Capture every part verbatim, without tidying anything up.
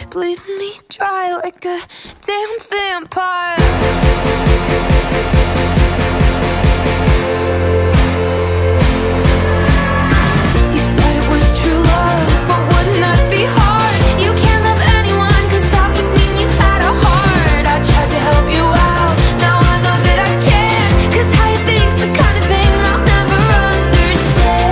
bleed me dry like a damn vampire. You said it was true love, but wouldn't that be hard? You can't love anyone, cause that would mean you had a heart. I tried to help you out, now I know that I can't, cause how you think's the kind of thing I'll never understand.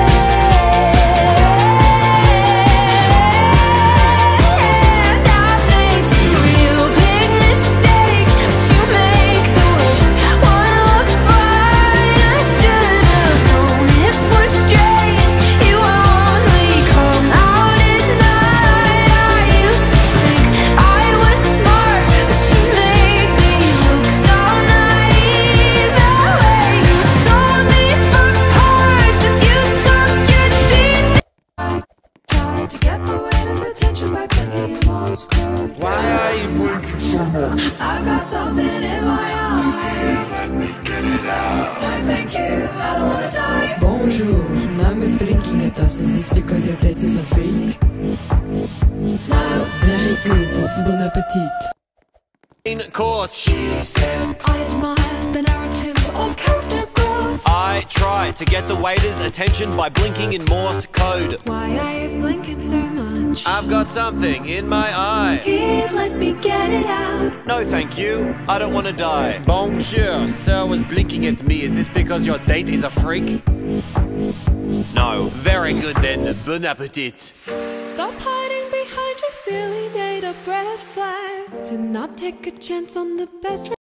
I've made some real big mistakes, but you make the worst wanna look fine. I should've known it was strange, you only come out at night. I used to think I was smart, but you made me look so naive. The way you sold me for parts as you sunk your teeth. I tried to get the waiter's attention by blinking in Morse code. Why are you blinking so much? I've got something in my eye. Let me get it out. No thank you, I don't wanna die. Bonjour, mom is blinking at us. Is this because your date is a freak? No. Very good, bon appetit. In course, she said. I admire the narrative of character growth. I tried to get the waiter's attention by blinking in Morse code. Why are you blinking so much? I've got something in my eye. Here, let me get it out. No thank you, I don't want to die. Bonjour, sir was blinking at me. Is this because your date is a freak? No, very good then, bon appetit. Stop hiding behind your silly made up red flag. Do not take a chance on the best